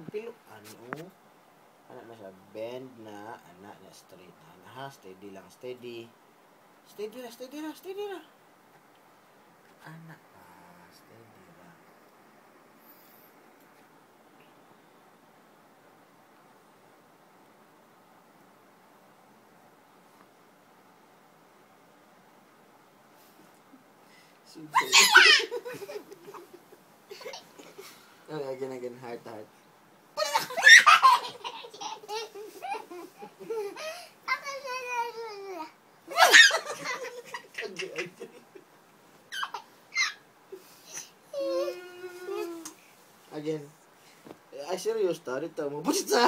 pilo. Ano? Anak na siya. Bend na. Anak na straight na. Ha? Steady lang. Steady. Steady na. Steady na. Steady na. Anak pa. Steady lang. Again. Heart. Again. Ay, serious ta. Dito mo. Puchicha!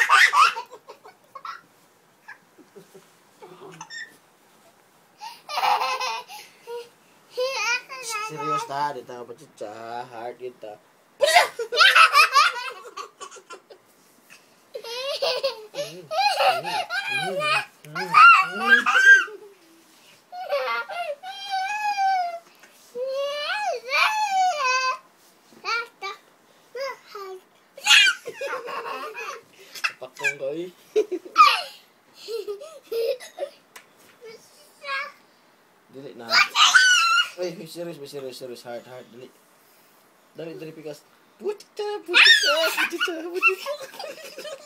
Serious ta. Dito mo. Puchicha. Heart dito. Pakong ko eh. Dili na. Ay, serious. Heart. Dali, pikas. Puchicha.